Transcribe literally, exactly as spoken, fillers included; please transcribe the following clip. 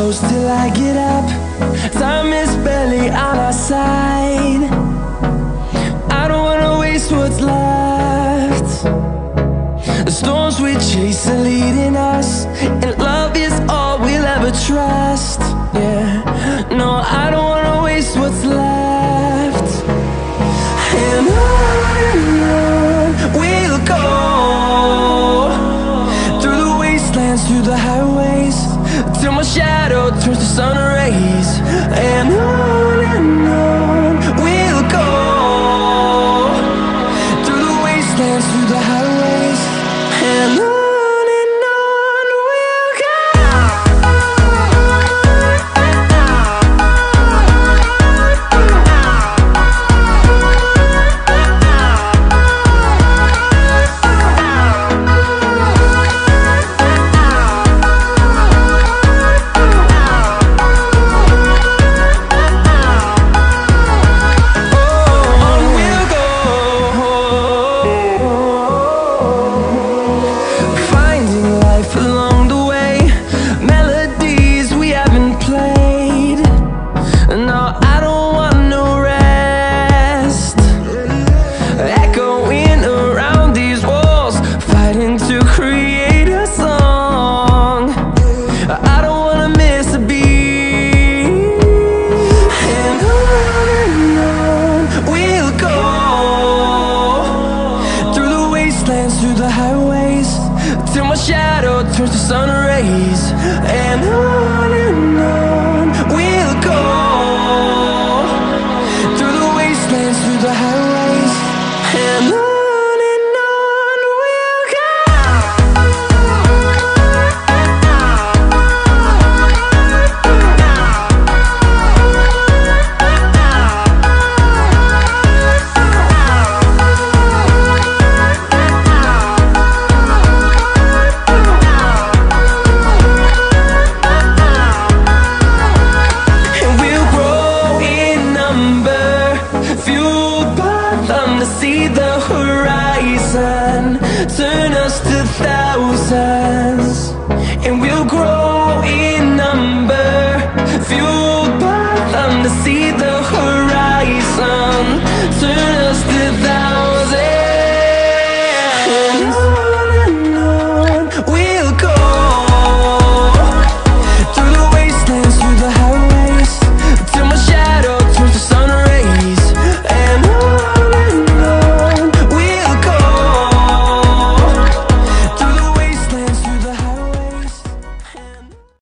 close till I get up. Time is barely on our side. I don't wanna waste what's left. The storms we chase are leading us, and love is all we'll ever trust. Yeah, no, I don't wanna waste what's left. And on and on we'll go, through the wastelands, through the highways, till my shadow turns to sun rays. And on and on we'll go, through the wastelands, through the highways, and on. The